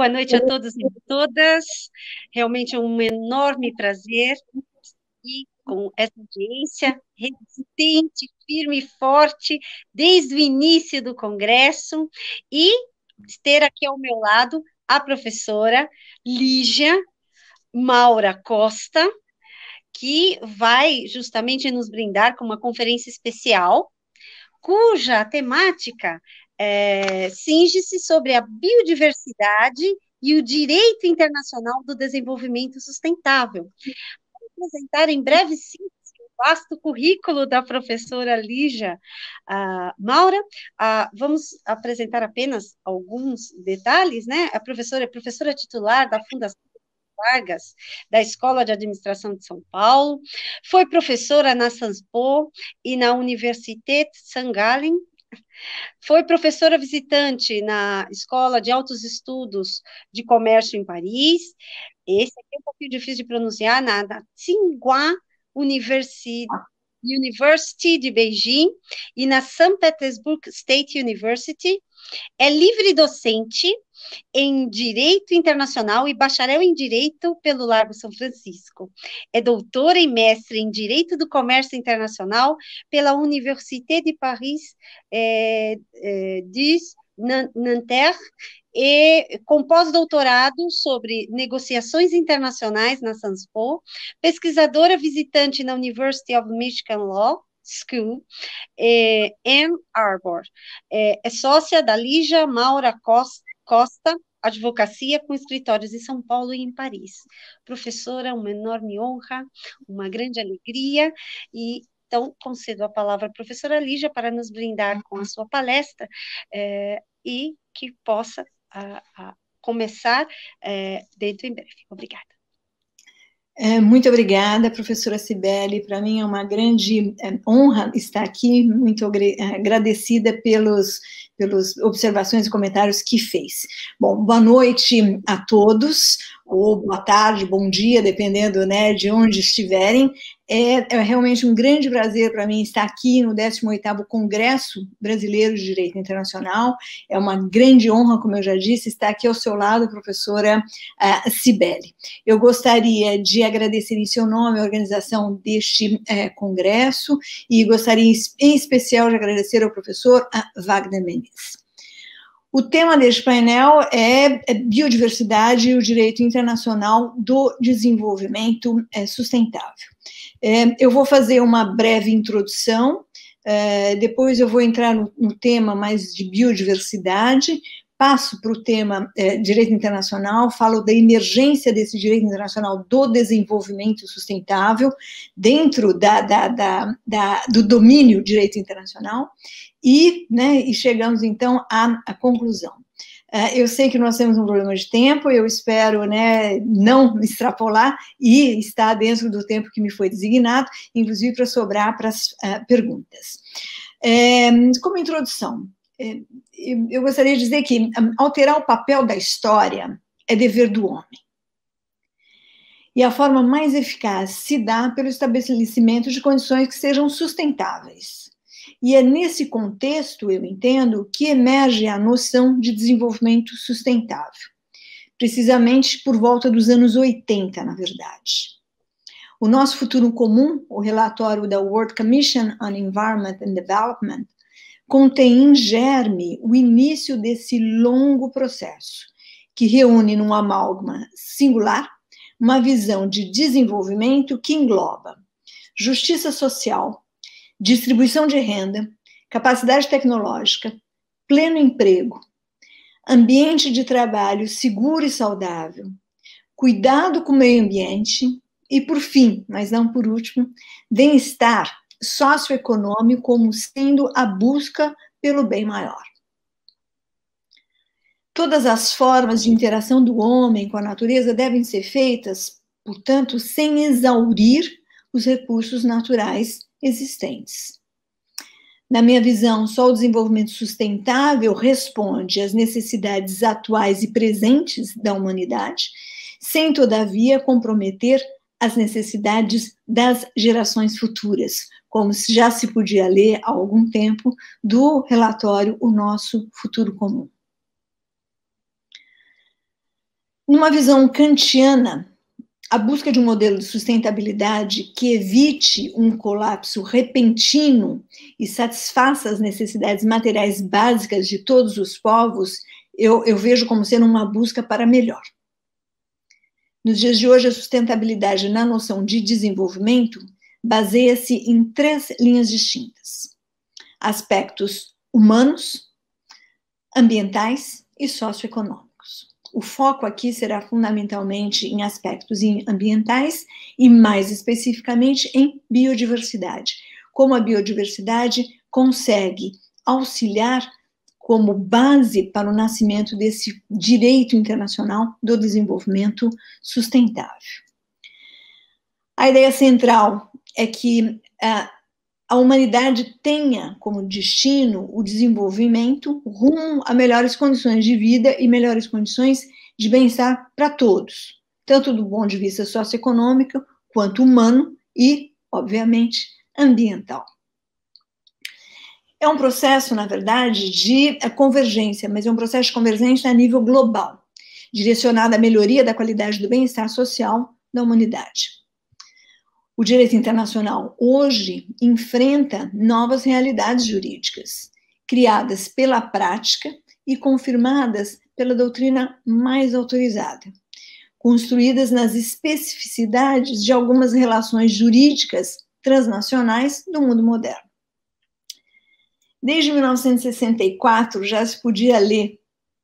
boa noite a todos e todas. Realmente é um enorme prazer e com essa audiência resistente, firme e forte desde o início do Congresso e ter aqui ao meu lado a professora Lígia Maura Costa, que vai justamente nos brindar com uma conferência especial, cuja temática cinge-se sobre a biodiversidade e o direito internacional do desenvolvimento sustentável. Vou apresentar em breve síntese o vasto currículo da professora Lígia Maura. Vamos apresentar apenas alguns detalhes, né? A professora é professora titular da Fundação Vargas, da Escola de Administração de São Paulo, foi professora na Sanspo e na Université St. Gallen, foi professora visitante na Escola de Altos Estudos de Comércio em Paris. Esse aqui é um pouquinho difícil de pronunciar, na Tsinghua University de Beijing e na St. Petersburg State University. É livre docente em Direito Internacional e bacharel em Direito pelo Largo São Francisco. É doutora e mestre em Direito do Comércio Internacional pela Université de Paris Nanterre e com pós-doutorado sobre negociações internacionais na Sanspo, pesquisadora visitante na University of Michigan Law School, Ann Arbor. É sócia da Lígia Maura Costa Advocacia, com escritórios em São Paulo e em Paris. Professora, uma enorme honra, uma grande alegria, e então concedo a palavra à professora Lígia para nos brindar com a sua palestra e que possa começar dentro em breve. Obrigada. Muito obrigada, professora Cibele. Para mim é uma grande honra estar aqui, muito agradecida pelas observações e comentários que fez. Bom, boa noite a todos, ou boa tarde, bom dia, dependendo, né, de onde estiverem. É realmente um grande prazer para mim estar aqui no 18º Congresso Brasileiro de Direito Internacional. É uma grande honra, como eu já disse, estar aqui ao seu lado, professora Cibele. Eu gostaria de agradecer em seu nome a organização deste congresso e gostaria em especial de agradecer ao professor Wagner Mendes. O tema deste painel é biodiversidade e o direito internacional do desenvolvimento sustentável. Eu vou fazer uma breve introdução, depois eu vou entrar no tema mais de biodiversidade, passo para o tema direito internacional, falo da emergência desse direito internacional do desenvolvimento sustentável dentro do domínio direito internacional e chegamos então à conclusão. Eu sei que nós temos um problema de tempo, eu espero, né, não extrapolar e estar dentro do tempo que me foi designado, inclusive para sobrar para as perguntas. Como introdução, eu gostaria de dizer que alterar o papel da história é dever do homem. E a forma mais eficaz se dá pelo estabelecimento de condições que sejam sustentáveis. E é nesse contexto, eu entendo, que emerge a noção de desenvolvimento sustentável. Precisamente por volta dos anos 80, na verdade. O nosso futuro comum, o relatório da World Commission on Environment and Development, contém em germe o início desse longo processo, que reúne num amálgama singular uma visão de desenvolvimento que engloba justiça social, distribuição de renda, capacidade tecnológica, pleno emprego, ambiente de trabalho seguro e saudável, cuidado com o meio ambiente e, por fim, mas não por último, bem-estar socioeconômico como sendo a busca pelo bem maior. Todas as formas de interação do homem com a natureza devem ser feitas, portanto, sem exaurir os recursos naturais existentes. Na minha visão, só o desenvolvimento sustentável responde às necessidades atuais e presentes da humanidade, sem, todavia, comprometer as necessidades das gerações futuras, como já se podia ler há algum tempo do relatório O Nosso Futuro Comum. Numa visão kantiana, a busca de um modelo de sustentabilidade que evite um colapso repentino e satisfaça as necessidades materiais básicas de todos os povos, eu vejo como sendo uma busca para melhor. Nos dias de hoje, a sustentabilidade na noção de desenvolvimento baseia-se em 3 linhas distintas: aspectos humanos, ambientais e socioeconômicos. O foco aqui será fundamentalmente em aspectos ambientais e, mais especificamente, em biodiversidade. Como a biodiversidade consegue auxiliar como base para o nascimento desse direito internacional do desenvolvimento sustentável. A ideia central é que a humanidade tenha como destino o desenvolvimento rumo a melhores condições de vida e melhores condições de bem-estar para todos, tanto do ponto de vista socioeconômico, quanto humano e, obviamente, ambiental. É um processo, na verdade, de convergência, mas é um processo de convergência a nível global, direcionado à melhoria da qualidade do bem-estar social da humanidade. O direito internacional hoje enfrenta novas realidades jurídicas, criadas pela prática e confirmadas pela doutrina mais autorizada, construídas nas especificidades de algumas relações jurídicas transnacionais do mundo moderno. Desde 1964 já se podia ler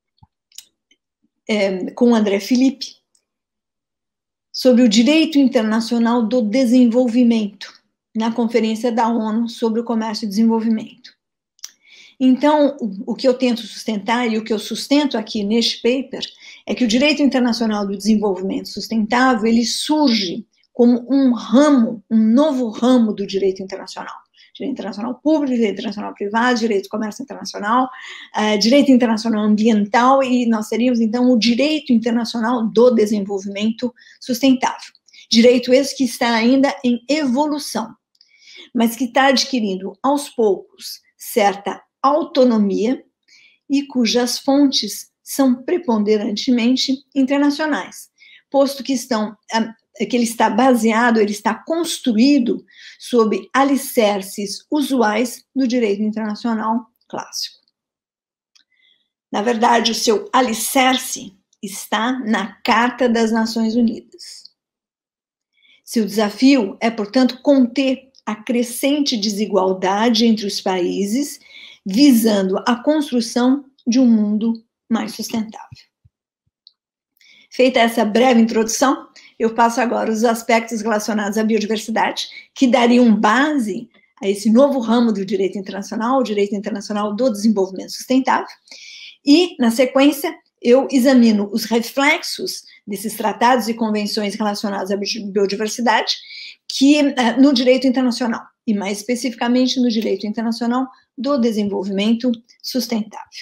com André Filipe sobre o direito internacional do desenvolvimento, na Conferência da ONU sobre o Comércio e Desenvolvimento. Então, o que eu tento sustentar e o que eu sustento aqui neste paper é que o direito internacional do desenvolvimento sustentável, ele surge como um ramo, um novo ramo do direito internacional. Direito internacional público, direito internacional privado, direito de comércio internacional, direito internacional ambiental, e nós teríamos, então, o direito internacional do desenvolvimento sustentável. Direito esse que está ainda em evolução, mas que está adquirindo, aos poucos, certa autonomia e cujas fontes são preponderantemente internacionais, posto que ele está baseado, ele está construído sob alicerces usuais do direito internacional clássico. Na verdade, o seu alicerce está na Carta das Nações Unidas. Seu desafio é, portanto, conter a crescente desigualdade entre os países, visando a construção de um mundo mais sustentável. Feita essa breve introdução, eu passo agora os aspectos relacionados à biodiversidade, que dariam base a esse novo ramo do direito internacional, o direito internacional do desenvolvimento sustentável, e, na sequência, eu examino os reflexos desses tratados e convenções relacionados à biodiversidade no direito internacional, e mais especificamente no direito internacional do desenvolvimento sustentável.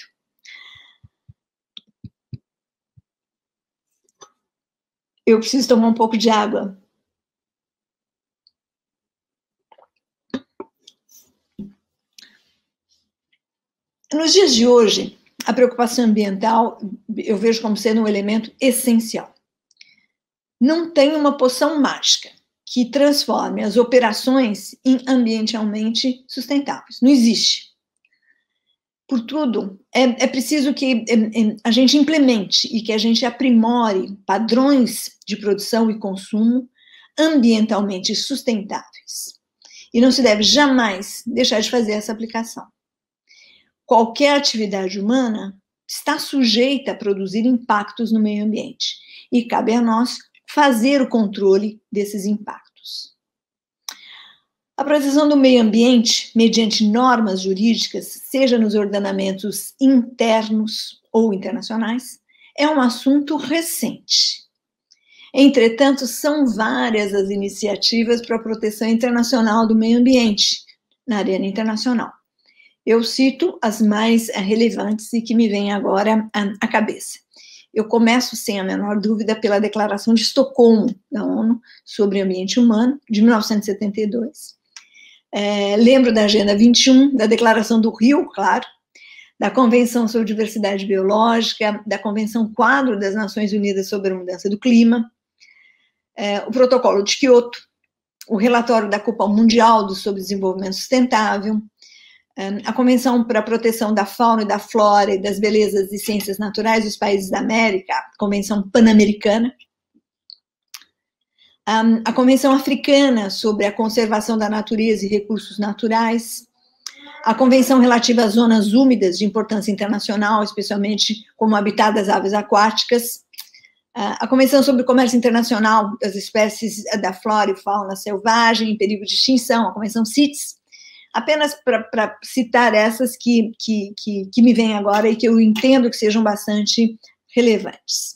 Eu preciso tomar um pouco de água. Nos dias de hoje, a preocupação ambiental eu vejo como sendo um elemento essencial. Não tem uma poção mágica que transforme as operações em ambientalmente sustentáveis. Não existe. Portudo, é preciso que a gente implemente e que a gente aprimore padrões de produção e consumo ambientalmente sustentáveis. E não se deve jamais deixar de fazer essa aplicação. Qualquer atividade humana está sujeita a produzir impactos no meio ambiente e cabe a nós fazer o controle desses impactos. A proteção do meio ambiente, mediante normas jurídicas, seja nos ordenamentos internos ou internacionais, é um assunto recente. Entretanto, são várias as iniciativas para a proteção internacional do meio ambiente na arena internacional. Eu cito as mais relevantes e que me vêm agora à cabeça. Eu começo, sem a menor dúvida, pela Declaração de Estocolmo, da ONU, sobre o Ambiente Humano, de 1972. Lembro da Agenda 21, da Declaração do Rio, claro, da Convenção sobre Diversidade Biológica, da Convenção Quadro das Nações Unidas sobre a Mudança do Clima, o Protocolo de Quioto, o relatório da Cúpula Mundial sobre Desenvolvimento Sustentável, a Convenção para a Proteção da Fauna e da Flora e das Belezas e Ciências Naturais dos Países da América, a Convenção Pan-Americana, a Convenção Africana sobre a Conservação da Natureza e Recursos Naturais, a Convenção relativa às zonas úmidas de importância internacional, especialmente como habitat das aves aquáticas, a Convenção sobre o Comércio Internacional das Espécies da Flora e Fauna Selvagem em perigo de extinção, a Convenção CITES, apenas para citar essas que me vêm agora e que eu entendo que sejam bastante relevantes.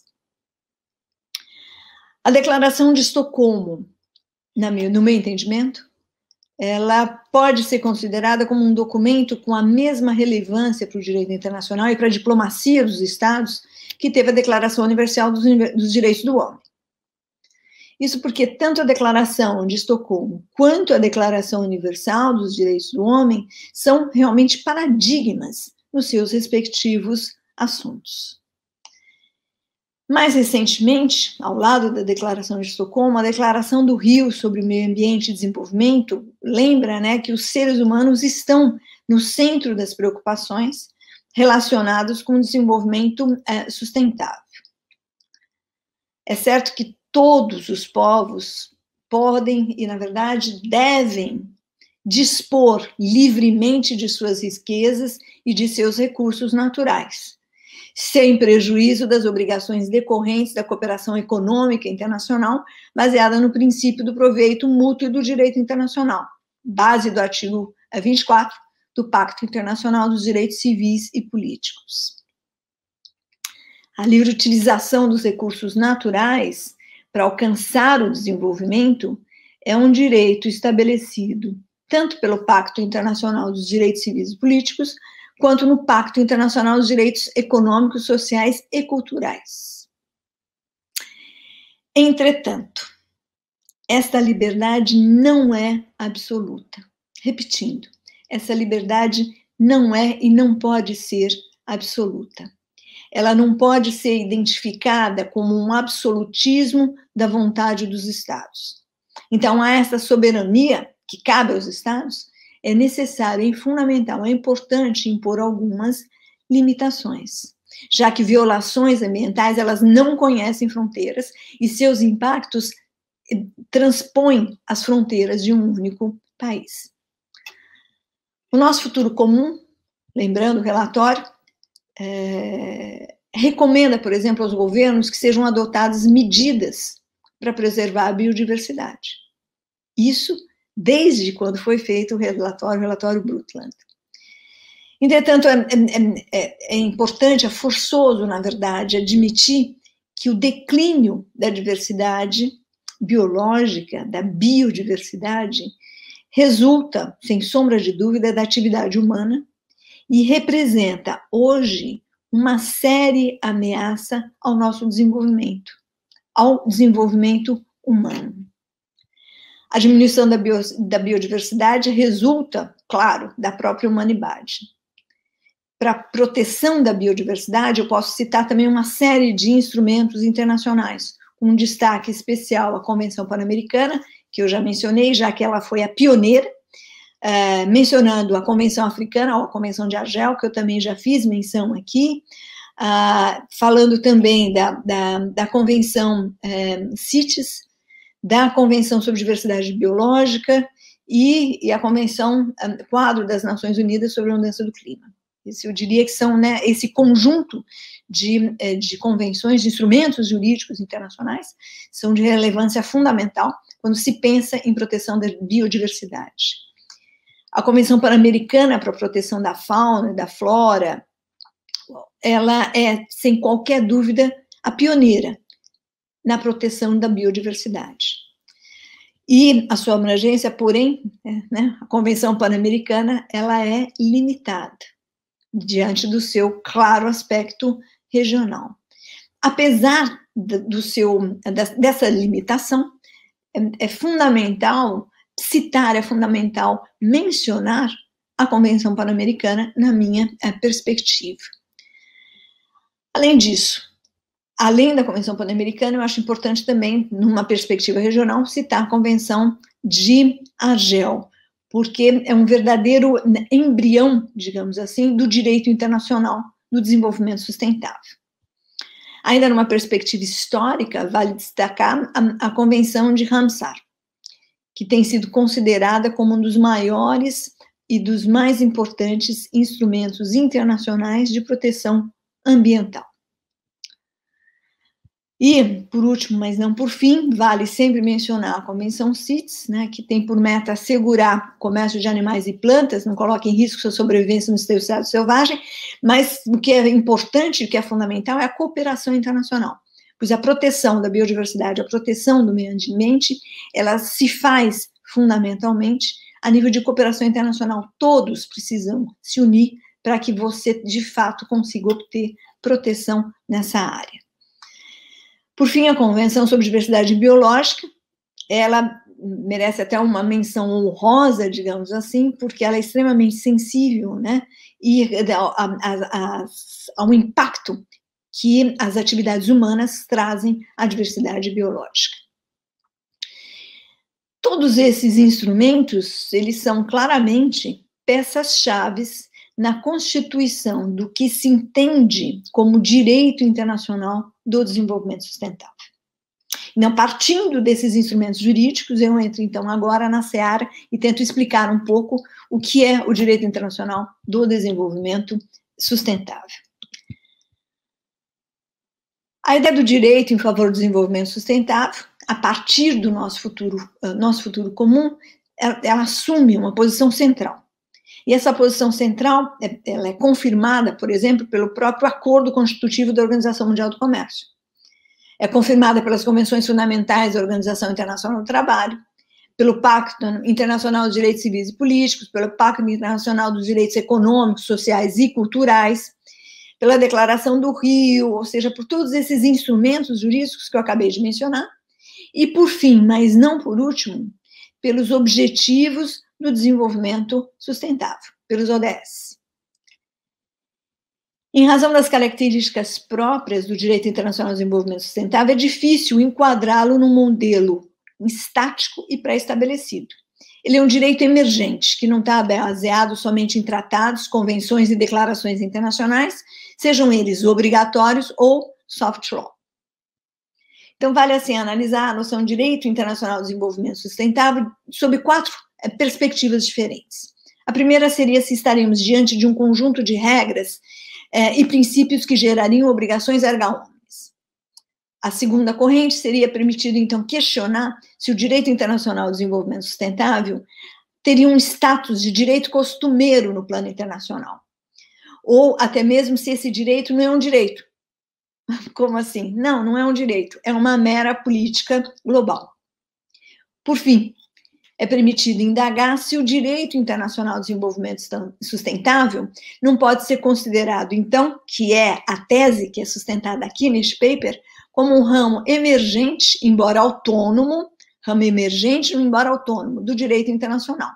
A Declaração de Estocolmo, no meu entendimento, ela pode ser considerada como um documento com a mesma relevância para o direito internacional e para a diplomacia dos Estados que teve a Declaração Universal dos Direitos do Homem. Isso porque tanto a Declaração de Estocolmo quanto a Declaração Universal dos Direitos do Homem são realmente paradigmas nos seus respectivos assuntos. Mais recentemente, ao lado da Declaração de Estocolmo, a Declaração do Rio sobre o Meio Ambiente e Desenvolvimento lembra, né, que os seres humanos estão no centro das preocupações relacionadas com o desenvolvimento sustentável. É certo que todos os povos podem e, na verdade, devem dispor livremente de suas riquezas e de seus recursos naturais, sem prejuízo das obrigações decorrentes da cooperação econômica internacional, baseada no princípio do proveito mútuo e do direito internacional, base do artigo 24 do Pacto Internacional dos Direitos Civis e Políticos. A livre utilização dos recursos naturais para alcançar o desenvolvimento é um direito estabelecido tanto pelo Pacto Internacional dos Direitos Civis e Políticos, quanto no Pacto Internacional dos Direitos Econômicos, Sociais e Culturais. Entretanto, esta liberdade não é absoluta. Repetindo, essa liberdade não é e não pode ser absoluta. Ela não pode ser identificada como um absolutismo da vontade dos Estados. Então, a essa soberania que cabe aos Estados, é necessário e fundamental, é importante impor algumas limitações, já que violações ambientais, elas não conhecem fronteiras e seus impactos transpõem as fronteiras de um único país. O nosso futuro comum, lembrando o relatório, recomenda, por exemplo, aos governos que sejam adotadas medidas para preservar a biodiversidade. Isso desde quando foi feito o relatório Brundtland. Entretanto, é importante, é forçoso, na verdade, admitir que o declínio da diversidade biológica, da biodiversidade, resulta, sem sombra de dúvida, da atividade humana e representa, hoje, uma séria ameaça ao nosso desenvolvimento, ao desenvolvimento humano. A diminuição da biodiversidade resulta, claro, da própria humanidade. Para a proteção da biodiversidade, eu posso citar também uma série de instrumentos internacionais, com um destaque especial a Convenção Pan-Americana, que eu já mencionei, já que ela foi a pioneira, mencionando a Convenção Africana, ou a Convenção de Argel, que eu também já fiz menção aqui, falando também da Convenção CITES, da Convenção sobre Diversidade Biológica e a Convenção Quadro das Nações Unidas sobre a Mudança do Clima. Eu diria que são, né, esse conjunto de convenções, de instrumentos jurídicos internacionais, são de relevância fundamental quando se pensa em proteção da biodiversidade. A Convenção Pan-Americana para a Proteção da Fauna e da Flora, ela é, sem qualquer dúvida, a pioneira na proteção da biodiversidade. E a sua abrangência, porém, né, a Convenção Pan-Americana, ela é limitada diante do seu claro aspecto regional. Apesar dessa limitação, é fundamental citar, é fundamental mencionar a Convenção Pan-Americana, na minha perspectiva. Além disso, além da Convenção Pan-Americana, eu acho importante também, numa perspectiva regional, citar a Convenção de Argel, porque é um verdadeiro embrião, digamos assim, do direito internacional do desenvolvimento sustentável. Ainda numa perspectiva histórica, vale destacar a Convenção de Ramsar, que tem sido considerada como um dos maiores e dos mais importantes instrumentos internacionais de proteção ambiental. E, por último, mas não por fim, vale sempre mencionar a Convenção CITES, né, que tem por meta assegurar o comércio de animais e plantas, não coloca em risco sua sobrevivência no seu estado selvagem, mas o que é importante, o que é fundamental, é a cooperação internacional, pois a proteção da biodiversidade, a proteção do meio ambiente, ela se faz fundamentalmente a nível de cooperação internacional. Todos precisam se unir para que você, de fato, consiga obter proteção nessa área. Por fim, a Convenção sobre Diversidade Biológica, ela merece até uma menção honrosa, digamos assim, porque ela é extremamente sensível, né, e ao impacto que as atividades humanas trazem à diversidade biológica. Todos esses instrumentos, eles são claramente peças-chave na constituição do que se entende como direito internacional do desenvolvimento sustentável. Então, partindo desses instrumentos jurídicos, eu entro, então, agora na seara e tento explicar um pouco o que é o direito internacional do desenvolvimento sustentável. A ideia do direito em favor do desenvolvimento sustentável, a partir do nosso futuro comum, ela assume uma posição central. E essa posição central, ela é confirmada, por exemplo, pelo próprio Acordo Constitutivo da Organização Mundial do Comércio. É confirmada pelas convenções fundamentais da Organização Internacional do Trabalho, pelo Pacto Internacional dos Direitos Civis e Políticos, pelo Pacto Internacional dos Direitos Econômicos, Sociais e Culturais, pela Declaração do Rio, ou seja, por todos esses instrumentos jurídicos que eu acabei de mencionar, e por fim, mas não por último, pelos Objetivos do Desenvolvimento Sustentável, pelos ODS. Em razão das características próprias do direito internacional do desenvolvimento sustentável, é difícil enquadrá-lo num modelo estático e pré-estabelecido. Ele é um direito emergente, que não está baseado somente em tratados, convenções e declarações internacionais, sejam eles obrigatórios ou soft law. Então, vale assim analisar a noção de direito internacional do desenvolvimento sustentável sob 4 perspectivas diferentes. A primeira seria se estaremos diante de um conjunto de regras e princípios que gerariam obrigações erga omnes. A segunda corrente seria permitido, então, questionar se o direito internacional do desenvolvimento sustentável teria um status de direito costumeiro no plano internacional, ou até mesmo se esse direito não é um direito. Como assim? Não, não é um direito, é uma mera política global. Por fim, é permitido indagar se o direito internacional do desenvolvimento sustentável não pode ser considerado, então, que é a tese que é sustentada aqui neste paper, como um ramo emergente, embora autônomo, do direito internacional.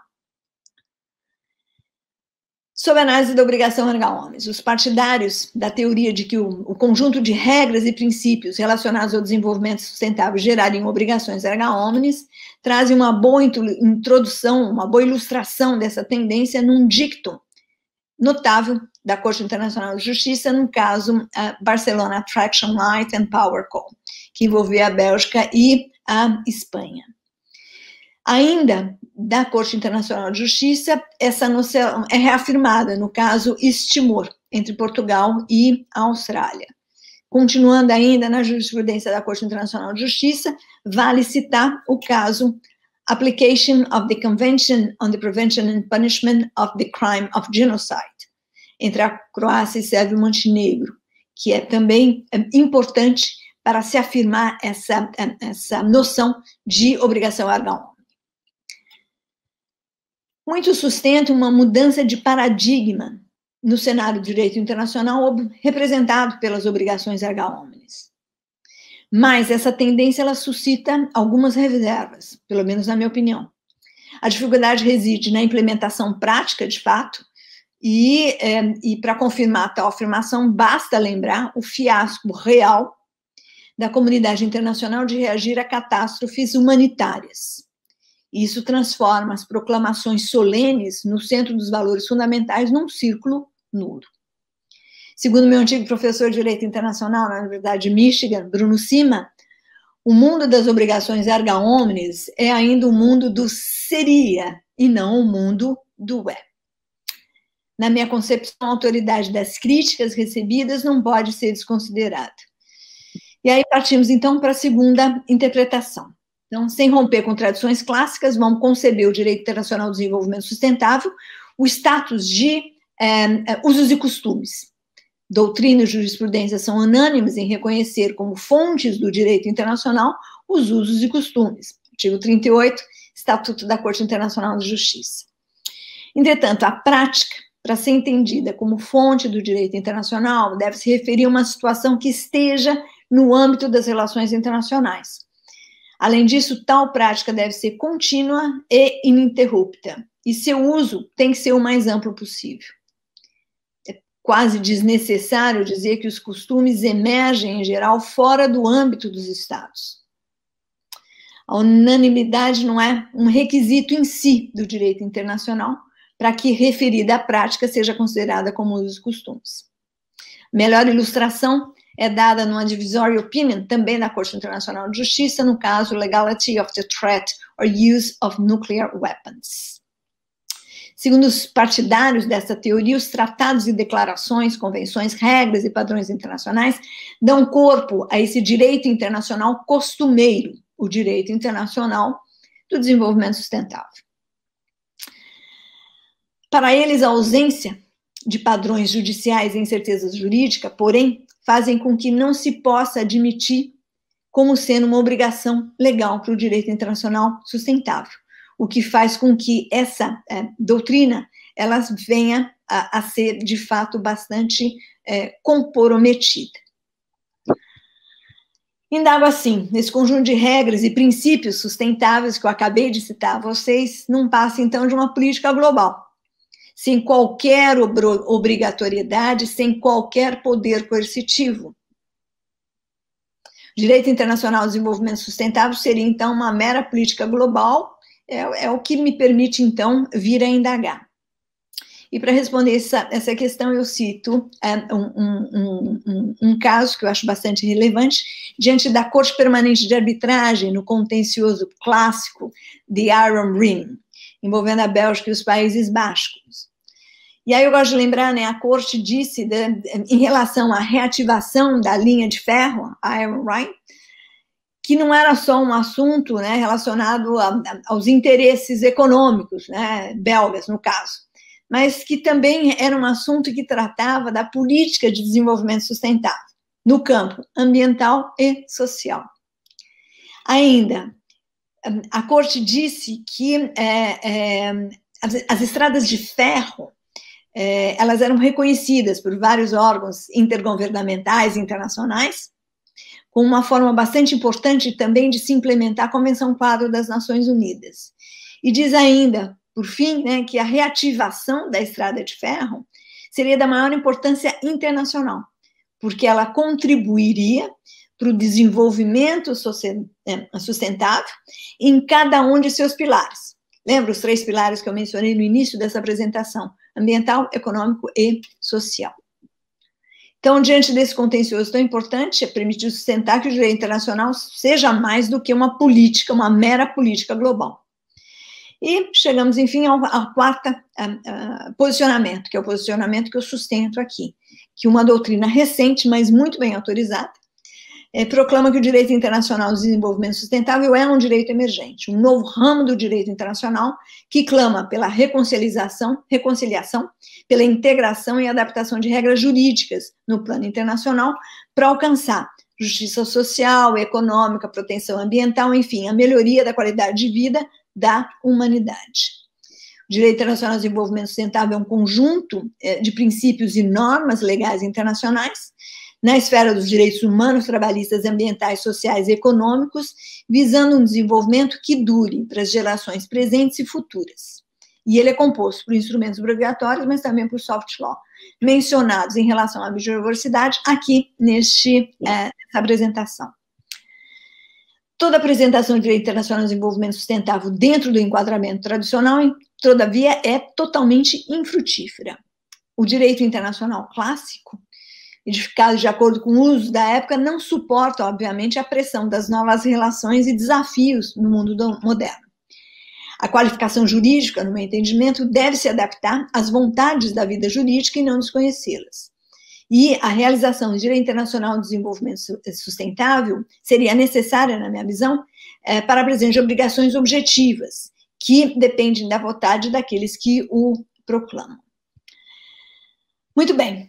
Sob a análise da obrigação erga omnes, os partidários da teoria de que o conjunto de regras e princípios relacionados ao desenvolvimento sustentável gerariam obrigações erga omnes, trazem uma boa introdução, uma boa ilustração dessa tendência num dictum notável da Corte Internacional de Justiça, no caso Barcelona Traction Light and Power Co., que envolvia a Bélgica e a Espanha. Ainda da Corte Internacional de Justiça, essa noção é reafirmada no caso East Timor, entre Portugal e a Austrália. Continuando ainda na jurisprudência da Corte Internacional de Justiça, vale citar o caso Application of the Convention on the Prevention and Punishment of the Crime of Genocide, entre a Croácia e Sérvia e Montenegro, que é também importante para se afirmar essa noção de obrigação erga omnes. Muito sustenta uma mudança de paradigma no cenário do direito internacional representado pelas obrigações erga omnes. Mas essa tendência ela suscita algumas reservas, pelo menos na minha opinião. A dificuldade reside na implementação prática, de fato, e para confirmar tal afirmação, basta lembrar o fiasco real da comunidade internacional de reagir a catástrofes humanitárias. Isso transforma as proclamações solenes no centro dos valores fundamentais num círculo nulo. Segundo meu antigo professor de Direito Internacional na Universidade de Michigan, Bruno Sima, o mundo das obrigações erga omnes é ainda o mundo do seria e não o mundo do é. Na minha concepção, a autoridade das críticas recebidas não pode ser desconsiderada. E aí partimos, então, para a segunda interpretação. Então, sem romper com tradições clássicas, vamos conceber o direito internacional do desenvolvimento sustentável, o status de usos e costumes. Doutrina e jurisprudência são unânimes em reconhecer como fontes do direito internacional os usos e costumes. Artigo 38, Estatuto da Corte Internacional de Justiça. Entretanto, a prática, para ser entendida como fonte do direito internacional, deve se referir a uma situação que esteja no âmbito das relações internacionais. Além disso, tal prática deve ser contínua e ininterrupta, e seu uso tem que ser o mais amplo possível. É quase desnecessário dizer que os costumes emergem, em geral, fora do âmbito dos Estados. A unanimidade não é um requisito em si do direito internacional para que referida à prática seja considerada como usos e costumes. Melhor ilustração é dada numa divisory opinion, também da Corte Internacional de Justiça, no caso Legality of the Threat or Use of Nuclear Weapons. Segundo os partidários dessa teoria, os tratados e declarações, convenções, regras e padrões internacionais dão corpo a esse direito internacional costumeiro, o direito internacional do desenvolvimento sustentável. Para eles, a ausência de padrões judiciais e incerteza jurídica, porém, fazem com que não se possa admitir como sendo uma obrigação legal para o direito internacional sustentável, o que faz com que essa doutrina ela venha a ser, de fato, bastante comprometida. Indago assim, nesse conjunto de regras e princípios sustentáveis que eu acabei de citar a vocês, não passa, então, de uma política global, sem qualquer obrigatoriedade, sem qualquer poder coercitivo. O direito internacional ao desenvolvimento sustentável seria, então, uma mera política global, é o que me permite, então, vir a indagar. E para responder essa questão, eu cito um caso que eu acho bastante relevante, diante da Corte Permanente de Arbitragem, no contencioso clássico de Iron Ring, envolvendo a Bélgica e os Países Baixos. E aí eu gosto de lembrar, né, a Corte disse, em relação à reativação da linha de ferro, Iron Ring, que não era só um assunto, né, relacionado aos interesses econômicos, né, belgas, no caso, mas que também era um assunto que tratava da política de desenvolvimento sustentável, no campo ambiental e social. Ainda, a Corte disse que as estradas de ferro, elas eram reconhecidas por vários órgãos intergovernamentais internacionais, com uma forma bastante importante também de se implementar a Convenção Quadro das Nações Unidas. E diz ainda, por fim, né, que a reativação da estrada de ferro seria da maior importância internacional, porque ela contribuiria para o desenvolvimento sustentável em cada um de seus pilares. Lembra os 3 pilares que eu mencionei no início dessa apresentação? Ambiental, econômico e social. Então, diante desse contencioso tão importante, é permitido sustentar que o direito internacional seja mais do que uma política, uma mera política global. E chegamos, enfim, ao quarto posicionamento, que é o posicionamento que eu sustento aqui, que uma doutrina recente, mas muito bem autorizada, proclama que o direito internacional do desenvolvimento sustentável é um direito emergente, um novo ramo do direito internacional que clama pela reconciliação, pela integração e adaptação de regras jurídicas no plano internacional para alcançar justiça social, econômica, proteção ambiental, enfim, a melhoria da qualidade de vida da humanidade. O direito internacional do desenvolvimento sustentável é um conjunto de princípios e normas legais internacionais, na esfera dos direitos humanos, trabalhistas, ambientais, sociais e econômicos, visando um desenvolvimento que dure para as gerações presentes e futuras. E ele é composto por instrumentos obrigatórios, mas também por soft law, mencionados em relação à biodiversidade aqui nessa apresentação. Toda apresentação de direito internacional de desenvolvimento sustentável dentro do enquadramento tradicional, todavia, é totalmente infrutífera. O direito internacional clássico, edificado de acordo com o uso da época, não suporta, obviamente, a pressão das novas relações e desafios no mundo moderno. A qualificação jurídica, no meu entendimento, deve se adaptar às vontades da vida jurídica e não desconhecê-las. E a realização do direito internacional de desenvolvimento sustentável seria necessária, na minha visão, para a presença de obrigações objetivas, que dependem da vontade daqueles que o proclamam. Muito bem.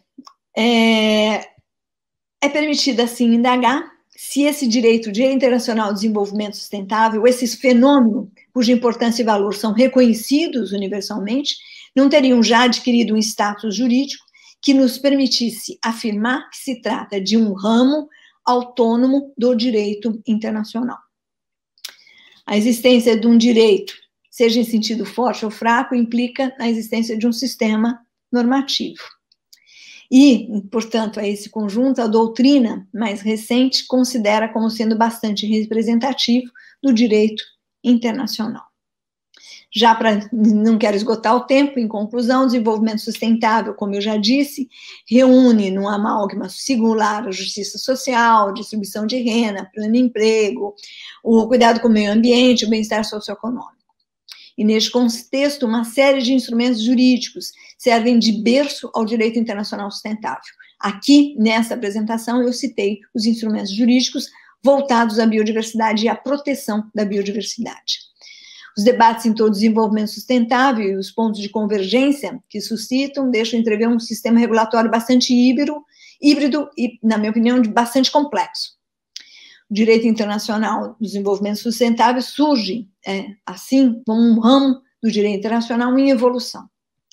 É permitido, assim, indagar se esse direito internacional de desenvolvimento sustentável, esses fenômenos cuja importância e valor são reconhecidos universalmente, não teriam já adquirido um status jurídico que nos permitisse afirmar que se trata de um ramo autônomo do direito internacional. A existência de um direito, seja em sentido forte ou fraco, implica a existência de um sistema normativo. E, portanto, a esse conjunto, a doutrina mais recente considera como sendo bastante representativo do direito internacional. Já para, não quero esgotar o tempo, em conclusão, o desenvolvimento sustentável, como eu já disse, reúne num amálgama singular a justiça social, distribuição de renda, pleno emprego, o cuidado com o meio ambiente, o bem-estar socioeconômico. E, neste contexto, uma série de instrumentos jurídicos servem de berço ao direito internacional sustentável. Aqui, nessa apresentação, eu citei os instrumentos jurídicos voltados à biodiversidade e à proteção da biodiversidade. Os debates em todo o desenvolvimento sustentável e os pontos de convergência que suscitam deixam entrever um sistema regulatório bastante híbrido e, na minha opinião, bastante complexo. O direito internacional do desenvolvimento sustentável surge, assim, como um ramo do direito internacional em evolução.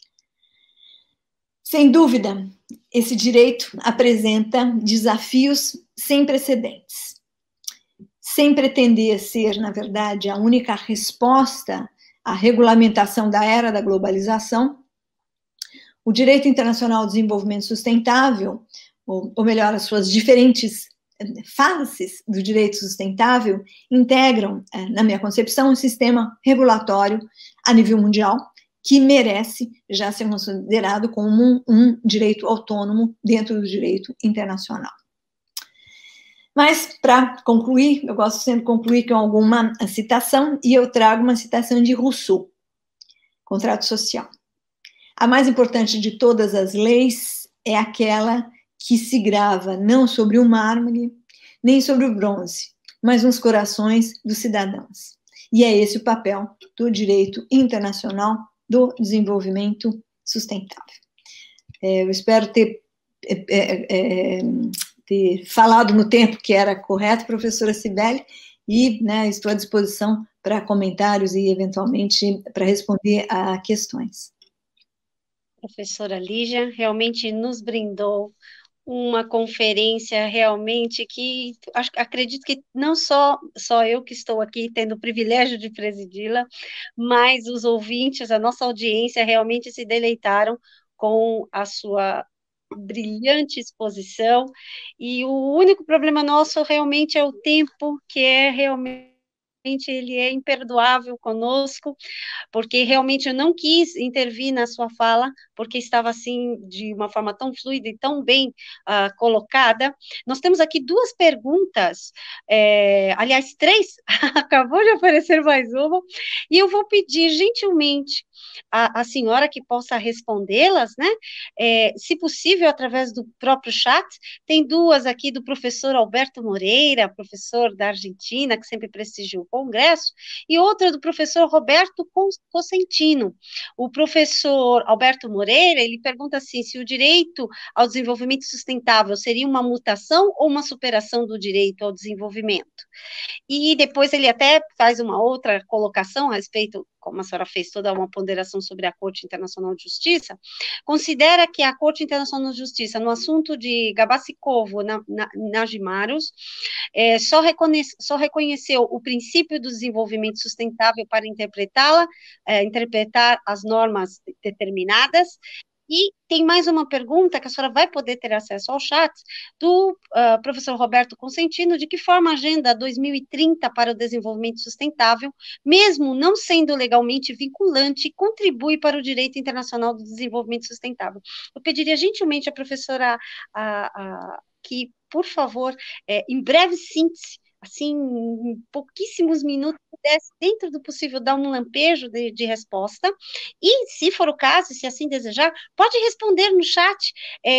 Sem dúvida, esse direito apresenta desafios sem precedentes. Sem pretender ser, na verdade, a única resposta à regulamentação da era da globalização, o direito internacional do desenvolvimento sustentável, ou melhor, as suas diferentes faces do direito sustentável, integram, na minha concepção, um sistema regulatório a nível mundial que merece já ser considerado como um direito autônomo dentro do direito internacional. Mas, para concluir, eu gosto sempre de concluir com alguma citação, e eu trago uma citação de Rousseau, Contrato Social. A mais importante de todas as leis é aquela que se grava não sobre o mármore, nem sobre o bronze, mas nos corações dos cidadãos. E é esse o papel do direito internacional do desenvolvimento sustentável. Eu espero ter falado no tempo que era correto, professora Cibele, e estou à disposição para comentários e, eventualmente, para responder a questões. Professora Lígia, realmente nos brindou uma conferência realmente que acredito que não só eu que estou aqui tendo o privilégio de presidi-la, mas os ouvintes, a nossa audiência realmente se deleitaram com a sua brilhante exposição, e o único problema nosso realmente é o tempo, que é realmente ele é imperdoável conosco, porque realmente eu não quis intervir na sua fala, porque estava assim, de uma forma tão fluida e tão bem colocada. Nós temos aqui duas perguntas, aliás, três, acabou de aparecer mais uma, e eu vou pedir gentilmente a senhora que possa respondê-las, né? Se possível, através do próprio chat. Tem duas aqui do professor Alberto Moreira, professor da Argentina, que sempre prestigiou o Congresso, e outra do professor Roberto Cosentino. O professor Alberto Moreira, ele pergunta assim, se o direito ao desenvolvimento sustentável seria uma mutação ou uma superação do direito ao desenvolvimento? E depois ele até faz uma outra colocação a respeito como a senhora fez toda uma ponderação sobre a Corte Internacional de Justiça, considera que a Corte Internacional de Justiça, no assunto de Gabasikovo, Nagimaros, só reconheceu o princípio do desenvolvimento sustentável para interpretar as normas determinadas. E tem mais uma pergunta, que a senhora vai poder ter acesso ao chat, do professor Roberto Consentino: de que forma a Agenda 2030 para o Desenvolvimento Sustentável, mesmo não sendo legalmente vinculante, contribui para o direito internacional do desenvolvimento sustentável. Eu pediria gentilmente à professora que, por favor, em breve síntese, assim, em pouquíssimos minutos, pudesse, dentro do possível, dar um lampejo de resposta, e, se for o caso, se assim desejar, pode responder no chat,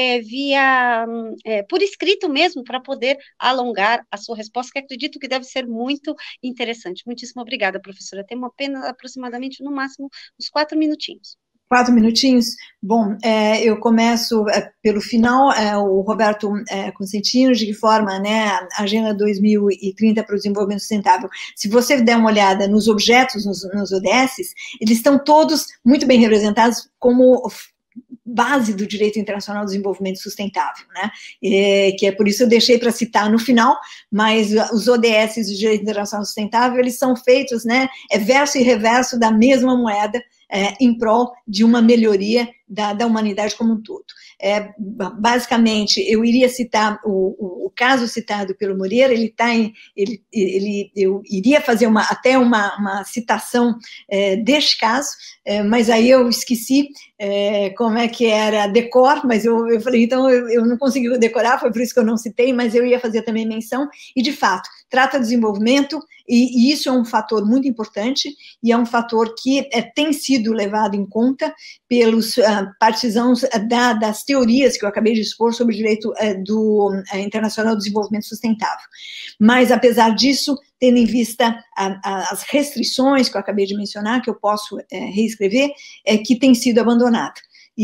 por escrito mesmo, para poder alongar a sua resposta, que acredito que deve ser muito interessante. Muitíssimo obrigada, professora. Temos apenas, aproximadamente, no máximo, uns 4 minutinhos. 4 minutinhos? Bom, eu começo pelo final. O Roberto Consentino, de que forma, né, a Agenda 2030 para o Desenvolvimento Sustentável. Se você der uma olhada nos objetos, nos ODSs, eles estão todos muito bem representados como base do direito internacional do desenvolvimento sustentável, né? Que é por isso eu deixei para citar no final, mas os ODSs do direito internacional sustentável, eles são feitos, né, verso e reverso da mesma moeda, em prol de uma melhoria da humanidade como um todo. Basicamente, eu iria citar o caso citado pelo Moreira. Eu iria fazer até uma citação deste caso, mas aí eu esqueci como é que era decor, mas eu falei, então eu não consegui decorar, foi por isso que eu não citei, mas eu ia fazer também menção, e de fato, trata de desenvolvimento, e isso é um fator muito importante, e é um fator que tem sido levado em conta pelos partisãos das teorias que eu acabei de expor sobre o direito internacional do desenvolvimento sustentável. Mas, apesar disso, tendo em vista as restrições que eu acabei de mencionar, que eu posso reescrever, que tem sido abandonada.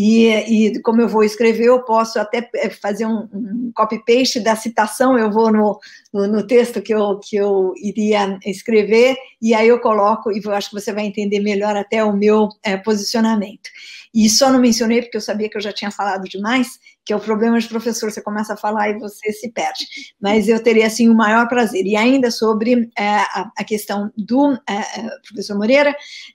E como eu vou escrever, eu posso até fazer um copy-paste da citação. Eu vou no texto que eu iria escrever, e aí eu coloco, e eu acho que você vai entender melhor até o meu posicionamento. E só não mencionei, porque eu sabia que eu já tinha falado demais, que é o problema de professor: você começa a falar e você se perde. Mas eu teria, assim, o maior prazer. E ainda sobre a questão do professor Moreira,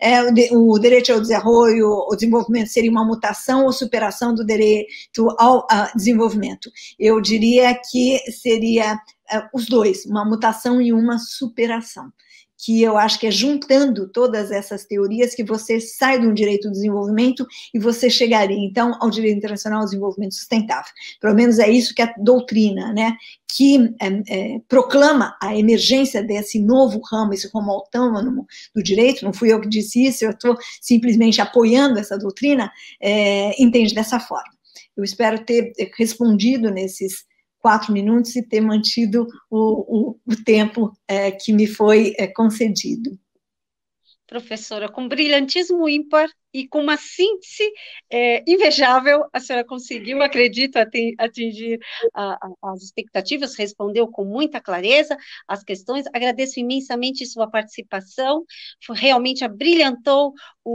o direito ao desenvolvimento, o desenvolvimento seria uma mutação ou superação do direito ao desenvolvimento. Eu diria que seria os dois, uma mutação e uma superação, que eu acho que é juntando todas essas teorias que você sai de um direito do desenvolvimento e você chegaria, então, ao direito internacional do desenvolvimento sustentável. Pelo menos é isso que a doutrina, né, que proclama a emergência desse novo ramo, esse ramo autônomo do direito. Não fui eu que disse isso, eu estou simplesmente apoiando essa doutrina, entende dessa forma. Eu espero ter respondido nesses 4 minutos e ter mantido o tempo que me foi concedido. Professora, com brilhantismo ímpar e com uma síntese invejável, a senhora conseguiu, acredito, atingir as expectativas, respondeu com muita clareza as questões. Agradeço imensamente sua participação, realmente abrilhantou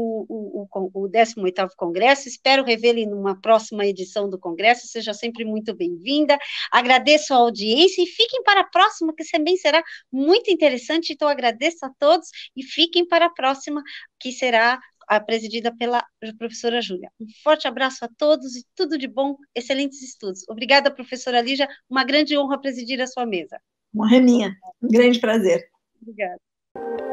o 18º Congresso. Espero revê-lo numa próxima edição do Congresso. Seja sempre muito bem-vinda. Agradeço a audiência e fiquem para a próxima, que também será muito interessante. Então, agradeço a todos e fiquem para a próxima, que será presidida pela professora Júlia. Um forte abraço a todos e tudo de bom, excelentes estudos. Obrigada, professora Lígia, uma grande honra presidir a sua mesa. Uma minha, um grande prazer. Obrigada.